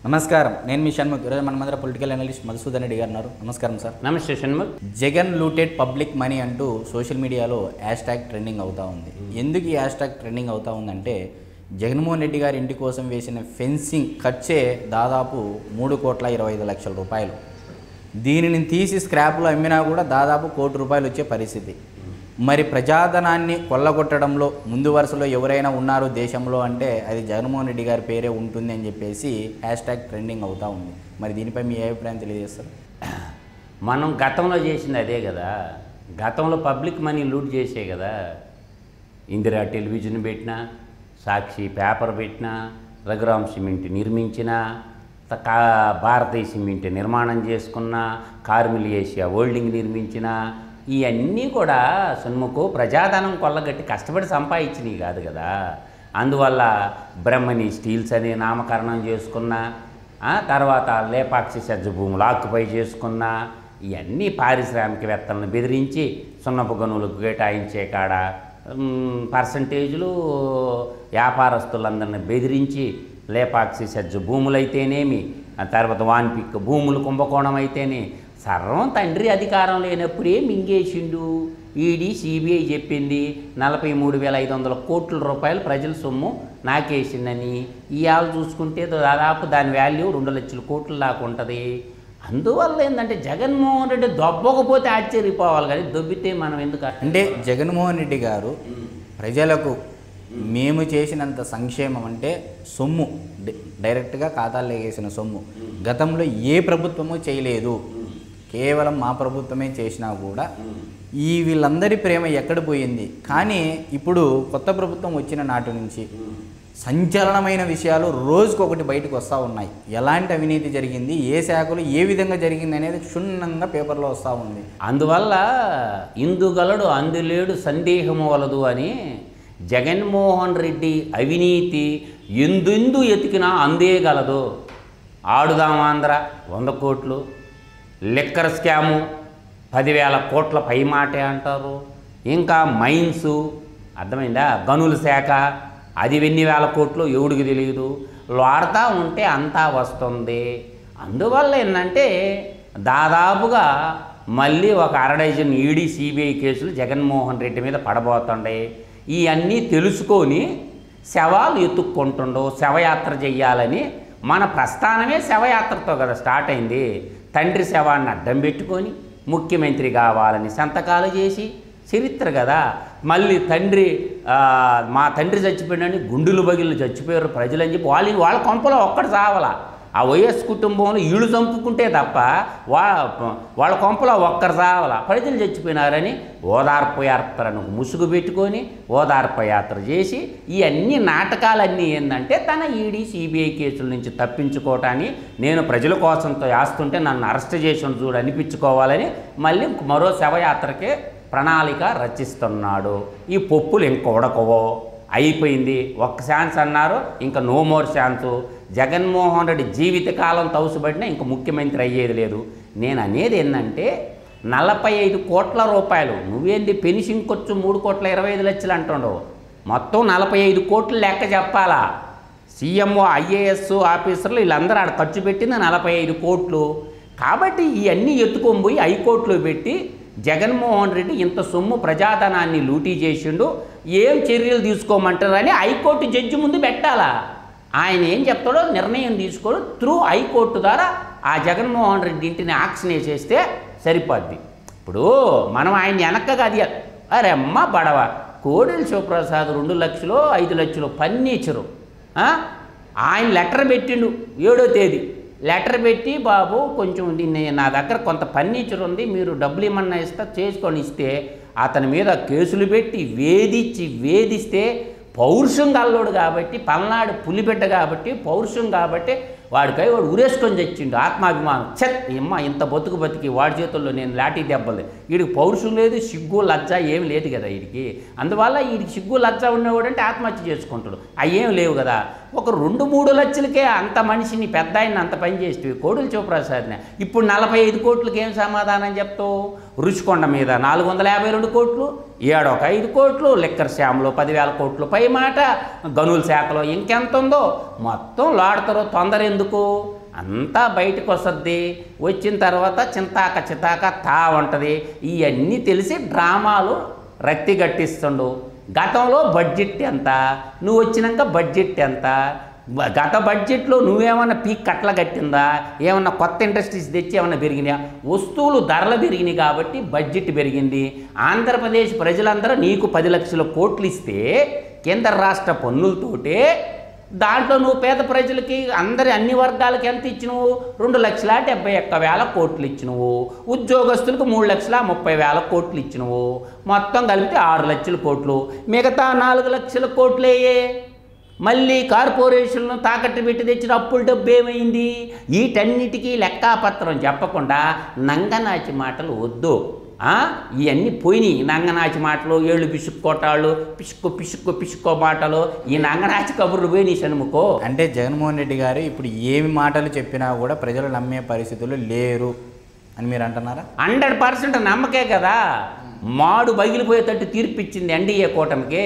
నమస్కారం, నేను మీ షణ్ముఖ్. ఈరోజు మన మధ్య పొలిటికల్ అనలిస్ట్ మధుసూదన్ రెడ్డి గారు ఉన్నారు. నమస్కారం సార్. నమస్తే Shanmukh. Jagan looted public money అంటూ సోషల్ మీడియాలో హ్యాష్ ట్యాగ్ ట్రెండింగ్ అవుతూ ఉంది. ఎందుకు ఈ హ్యాష్ ట్యాగ్ ట్రెండింగ్ అవుతూ ఉందంటే, జగన్మోహన్ రెడ్డి గారి ఇంటి కోసం వేసిన ఫెన్సింగ్ ఖర్చే దాదాపు 3,25,00,000 రూపాయలు. దీనిని తీసి స్క్రాప్లో అమ్మినా కూడా దాదాపు ₹1,00,00,000 వచ్చే పరిస్థితి. మరి ప్రజాధనాన్ని కొల్లగొట్టడంలో ముందు వరుసలో ఎవరైనా ఉన్నారు దేశంలో అంటే అది జగన్మోహన్ రెడ్డి గారి పేరే ఉంటుంది అని చెప్పేసి హ్యాష్ ట్యాగ్ ట్రెండింగ్ అవుతూ ఉంది. మరి దీనిపై మీ అభిప్రాయం తెలియజేస్తారు? మనం గతంలో చేసింది అదే కదా. గతంలో పబ్లిక్ మనీ లూట్ చేసే కదా. ఇందిరా టెలివిజన్ పెట్టినా, సాక్షి పేపర్ పెట్టినా, రఘురామ్ సిమెంట్ నిర్మించిన, భారతీయ సిమెంట్ నిర్మాణం చేసుకున్న, కార్మిల్ ఏషియా హోల్డింగ్ నిర్మించిన, ఇవన్నీ కూడా షణ్ముఖు ప్రజాధనం కొల్లగట్టి కష్టపడి సంపాదించినవి కాదు కదా. అందువల్ల బ్రహ్మణి స్టీల్స్ అనే నామకరణం చేసుకున్న, తర్వాత లేపాక్షి సజ్జ భూములు ఆక్యుపై చేసుకున్న, ఇవన్నీ పారిశ్రామికవేత్తలను బెదిరించి సున్నపు గనులకు కేటాయించే కాడ పర్సంటేజులు వ్యాపారస్తులందరిని బెదిరించి లేపాక్షి సజ్జ భూములైతేనేమి, ఆ తర్వాత వాన్పిక్ భూములు కుంభకోణం అయితేనే సర్వం తండ్రి అధికారం లేనప్పుడే మింగేసిండు. ఈడీ సిబిఐ చెప్పింది 43,500 కోట్ల రూపాయలు ప్రజల సొమ్ము నాకేసిందని. ఇవాళ చూసుకుంటే దాదాపు దాని వాల్యూ 2 లక్షల కోట్లు దాకా ఉంటుంది. అందువల్ల ఏంటంటే జగన్మోహన్ రెడ్డి దొబ్బకపోతే ఆశ్చర్యపోవాలి, కానీ దొబ్బితే మనం ఎందుకు అంటే జగన్మోహన్ రెడ్డి గారు ప్రజలకు మేము చేసినంత సంక్షేమం అంటే సొమ్ము డైరెక్ట్గా ఖాతాల్లో వేసిన సొమ్ము గతంలో ఏ ప్రభుత్వము చేయలేదు, కేవలం మా ప్రభుత్వమే చేసినా కూడా ఈ వీళ్ళందరి ప్రేమ ఎక్కడ పోయింది. కానీ ఇప్పుడు కొత్త ప్రభుత్వం వచ్చిన నాటి నుంచి సంచలనమైన విషయాలు రోజుకొకటి బయటకు వస్తూ ఉన్నాయి. ఎలాంటి అవినీతి జరిగింది, ఏ శాఖలు ఏ విధంగా జరిగింది అనేది క్షుణ్ణంగా పేపర్లో వస్తూ ఉంది. అందువల్ల ఇందుగలడు అందులేడు సందేహము వలదు అని జగన్మోహన్ రెడ్డి అవినీతి ఎందెందు ఎతికినా అందేగలదు. ఆడుదాం ఆంధ్ర 100 కోట్లు, లిక్కర్ స్కాము 10,000 కోట్ల పై మాటే అంటారు. ఇంకా మైన్సు అర్థమైందా, గనుల శాఖ అది 1,000 కోట్లు ఎవడికి తెలియదు. వాడుతూ ఉంటే అంతా వస్తుంది. అందువల్ల ఏంటంటే దాదాపుగా మళ్ళీ ఒక 1/2 డజన్ ఈడీ సిబిఐ కేసులు జగన్మోహన్ రెడ్డి మీద పడబోతుండే. ఇవన్నీ తెలుసుకొని శవాలు ఎత్తుక్కుంటుండో శవయాత్ర చెయ్యాలని మన ప్రస్థానమే శవయాత్రతో కదా స్టార్ట్ అయింది. తండ్రి శవాన్ని అడ్డం పెట్టుకొని ముఖ్యమంత్రి కావాలని సంతకాలు చేసి చరిత్ర కదా. మళ్ళీ మా తండ్రి చచ్చిపోయాడని గుండెలు బగిళ్ళు చచ్చిపోయారు ప్రజలని చెప్పి వాళ్ళ కొంపలో ఒక్కటి చావాలా. ఆ వైఎస్ కుటుంబంలో ఈళ్ళు చంపుకుంటే తప్ప వాళ్ళ కొంపలో ఒక్కరు చావాలా. ప్రజలు చచ్చిపోయినారని ఓదార్పు యాత్రను ముసుగు పెట్టుకొని ఓదార్పు యాత్ర చేసి ఇవన్నీ నాటకాలన్నీ ఏంటంటే తన ఈడీ సిబిఐ కేసుల నుంచి తప్పించుకోవటాన్ని, నేను ప్రజల కోసంతో వేస్తుంటే నన్ను అరెస్ట్ చేసి చూడు అనిపించుకోవాలని మళ్ళీ మరో శవయాత్రకే ప్రణాళిక రచిస్తున్నాడు. ఈ పప్పులు ఇంక ఉడకవో, అయిపోయింది. ఒక్క ఛాన్స్ అన్నారు, ఇంకా no more chance. Jaganmohan Reddy జీవితకాలం తౌసుబడినా ఇంక ముఖ్యమంత్రి అయ్యేది లేదు. నేను అనేది ఏంటంటే 45 కోట్ల రూపాయలు, నువ్వేంది పెన్షన్ ఖర్చు 3,25,00,000 అంటుండవు, మొత్తం 45 కోట్లు లెక్క చెప్పాలా. సీఎంఓ ఐఏఎస్ ఆఫీసర్లు వీళ్ళందరూ ఆడ ఖర్చు పెట్టింది 45 కోట్లు. కాబట్టి ఇవన్నీ ఎత్తుకొని పోయి హైకోర్టులో పెట్టి జగన్మోహన్ రెడ్డి ఇంత సొమ్ము ప్రజాధనాన్ని లూటీ చేసిండు, ఏం చర్యలు తీసుకోమంటారని హైకోర్టు జడ్జి ముందు పెట్టాలా. ఆయన ఏం చెప్తాడో నిర్ణయం తీసుకోడు త్రూ హైకోర్టు ద్వారా ఆ జగన్మోహన్ రెడ్డి ఇంటిని ఆక్షన్ వేసేస్తే సరిపోద్ది. ఇప్పుడు మనం ఆయన వెనక్కగా అది అరే అమ్మ బడవ కోడెల శివప్రసాద్ 2 లక్షలు 5 లక్షలు ఫర్నిచరు ఆయన లెటర్ పెట్టిండు 7వ తేదీ. లెటర్ పెట్టి బాబు కొంచెం దీన్ని నా దగ్గర కొంత ఫర్నిచర్ ఉంది, మీరు డబ్బులు ఏమన్నా చేసుకొని ఇస్తే అతని మీద కేసులు పెట్టి వేధిస్తే పౌరుషం గల్లోడు కాబట్టి, పల్నాడు పులిబిడ్డ కాబట్టి, పౌరుషం కాబట్టి వాడు ఉరేసుకొని చచ్చిండు. ఆత్మాభిమానం అమ్మ ఇంత బతికి వాడి చేతుల్లో నేను లాఠీ దెబ్బలు. వీడికి పౌరుషం లేదు, సిగ్గు లజ్జ ఏమి లేదు కదా వీడికి. అందువల్ల వీడికి సిగ్గు లజ్జ ఉన్నవాడంటే ఆత్మహత్య చేసుకుంటాడు. అవి ఏమి లేవు కదా. ఒక 2-3 లక్షలకే అంత మనిషిని పెద్ద ఆయన అంత పని చేస్తే కోడుల శివప్రసాద్ని ఇప్పుడు 45 కోట్లకి ఏం సమాధానం చెప్తావు? రుషికొండ మీద 452 కోట్లు, ఏడొక 5 కోట్లు, లిక్కర్ శ్యామ్లో 10,000 కోట్లు పై మాట, గనుల శాఖలో ఇంకెంత ఉందో మొత్తం లాడతారో. తొందర ఎందుకు? అంతా బయటకు వస్తుంది. వచ్చిన తర్వాత చింతాక చితాక తా ఉంటుంది. ఇవన్నీ తెలిసి డ్రామాలు రక్తి గట్టిస్తుండు. గతంలో బడ్జెట్ ఎంత, నువ్వు వచ్చినాక బడ్జెట్ ఎంత, గత బడ్జెట్లో నువ్వేమన్నా పీక్ కట్ల కట్టిందా, ఏమన్నా కొత్త ఇండస్ట్రీస్ తెచ్చి ఏమన్నా పెరిగినాయా? వస్తువులు ధరలు పెరిగినాయి కాబట్టి బడ్జెట్ పెరిగింది. ఆంధ్రప్రదేశ్ ప్రజలందరూ నీకు 10 లక్షల కోట్లు ఇస్తే కేంద్ర రాష్ట్ర పన్నులతోటే దాంట్లో నువ్వు పేద ప్రజలకి అన్ని వర్గాలకి ఎంత ఇచ్చినవు? 2,71,000 కోట్లు ఇచ్చినవు. ఉద్యోగస్తులకు 3,30,000 కోట్లు ఇచ్చినవు. మొత్తం కలిపితే 6 లక్షల కోట్లు. మిగతా 4 లక్షల కోట్లేయే మళ్ళీ కార్పొరేషన్లను తాకట్టు పెట్టి తెచ్చిన అప్పుల డబ్బు ఏమైంది? వీటన్నిటికీ లెక్కాపత్రం చెప్పకుండా నంగనాచి మాటలు వద్దు. ఇవన్నీ పోయినాయి. నంగనాచి మాటలు, ఏళ్ళు పిసుక్కోటాళ్ళు, పిసుక్కో మాటలు, ఈ నంగనాచి కబుర్లు పోయినాయి షణ్ముఖో. అంటే జగన్మోహన్ రెడ్డి గారు ఇప్పుడు ఏమి మాటలు చెప్పినా కూడా ప్రజలు నమ్మే పరిస్థితులు లేరు అని మీరు అంటున్నారా? 100% నమ్మకే కదా. మాడు బగిలిపోయేటట్టు తీర్పిచ్చింది ఎన్డీఏ కూటమికి.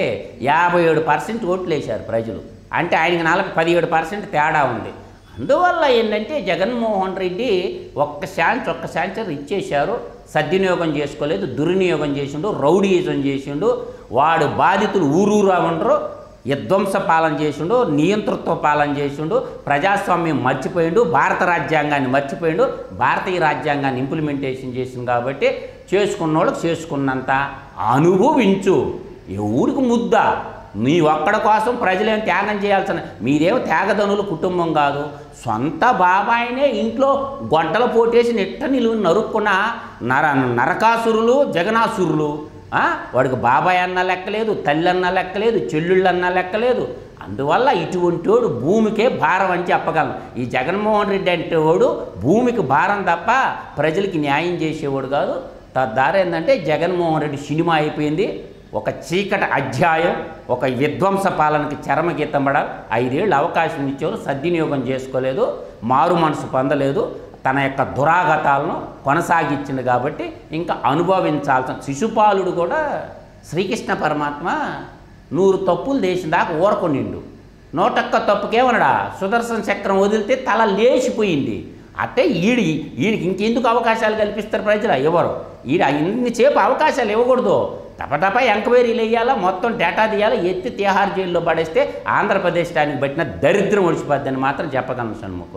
57% ఓట్లు వేశారు ప్రజలు. అంటే ఆయనకి 17% తేడా ఉంది. అందువల్ల ఏంటంటే జగన్మోహన్ రెడ్డి ఒక్క ఛాన్స్ ఇచ్చేశారు. సద్వినియోగం చేసుకోలేదు, దుర్వినియోగం చేసిండు, రౌడీయిజం చేసిండు. వాడు బాధితులు ఊరూరా ఉండరు. విధ్వంస పాలన చేసిండు, నియంతృత్వ పాలన చేసిండు, ప్రజాస్వామ్యం మర్చిపోయిండు, భారత రాజ్యాంగాన్ని మర్చిపోయిండు, భారతీయ రాజ్యాంగాన్ని ఇంప్లిమెంటేషన్ చేసింది. కాబట్టి చేసుకున్న వాళ్ళకి చేసుకున్నంత అనుభవించు. ఎవరికి ముద్ద? మీ ఒక్కడ కోసం ప్రజలేం త్యాగం చేయాల్సిన, మీరేమో త్యాగధనులు కుటుంబం కాదు. సొంత బాబాయినే ఇంట్లో గొడ్డల పోటేసి నెట్ట నిలువ నరుక్కున్న నరకాసురులు, జగనాసురులు. వాడికి బాబాయ్ అన్న లెక్కలేదు, తల్లి అన్న లెక్కలేదు, చెల్లుళ్ళు అన్న లెక్కలేదు. అందువల్ల ఇటువంటి వాడు భూమికే భారం అని చెప్పగలను. ఈ జగన్మోహన్ రెడ్డి అంటే వాడు భూమికి భారం తప్ప ప్రజలకి న్యాయం చేసేవాడు కాదు. తద్వారా ఏంటంటే జగన్మోహన్ రెడ్డి సినిమా అయిపోయింది. ఒక చీకటి అధ్యాయం, ఒక విధ్వంస పాలనకి చరమగీతం పడాలి. 5 ఏళ్ళు అవకాశం ఇచ్చేవారు, సద్వినియోగం చేసుకోలేదు, మారు మనసు పొందలేదు, తన యొక్క దురాగతాలను కొనసాగించింది. కాబట్టి ఇంకా అనుభవించాల్సిన శిశుపాలుడు కూడా శ్రీకృష్ణ పరమాత్మ 100 తప్పులు చేసిన దాకా ఊరకొనిండు. 101 తప్పుకేమనడా సుదర్శన చక్రం వదిలితే తల లేచిపోయింది. అంటే ఈడికి ఇంకెందుకు అవకాశాలు కల్పిస్తారు ప్రజలు? ఎవరు ఇన్నిసేపు అవకాశాలు ఇవ్వకూడదు. టపటపా ఎంక్వైరీలు వేయాలా, మొత్తం డేటా తీయాలా, ఎత్తి తిహార్ జైల్లో పడేస్తే ఆంధ్రప్రదేశ్ దానికి పట్టిన దరిద్రం ఒడిచిపోద్దని మాత్రం చెప్పగలను షణ్ముఖం.